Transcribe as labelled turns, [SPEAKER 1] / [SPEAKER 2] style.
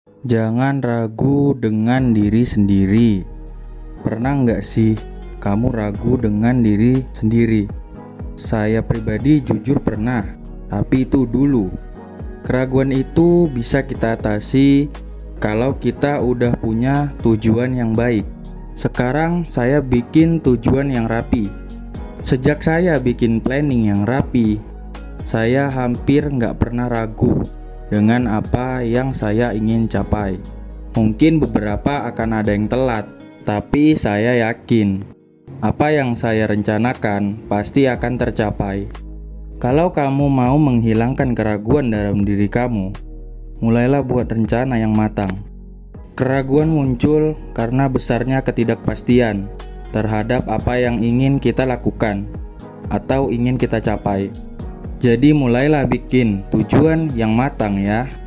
[SPEAKER 1] Jangan ragu dengan diri sendiri. Pernah nggak sih kamu ragu dengan diri sendiri? Saya pribadi jujur pernah, tapi itu dulu. Keraguan itu bisa kita atasi kalau kita udah punya tujuan yang baik. Sekarang saya bikin tujuan yang rapi. Sejak saya bikin planning yang rapi, saya hampir nggak pernah ragu dengan apa yang saya ingin capai. Mungkin beberapa akan ada yang telat, tapi saya yakin apa yang saya rencanakan pasti akan tercapai. Kalau kamu mau menghilangkan keraguan dalam diri kamu, mulailah buat rencana yang matang. Keraguan muncul karena besarnya ketidakpastian terhadap apa yang ingin kita lakukan atau ingin kita capai. Jadi mulailah bikin tujuan yang matang ya.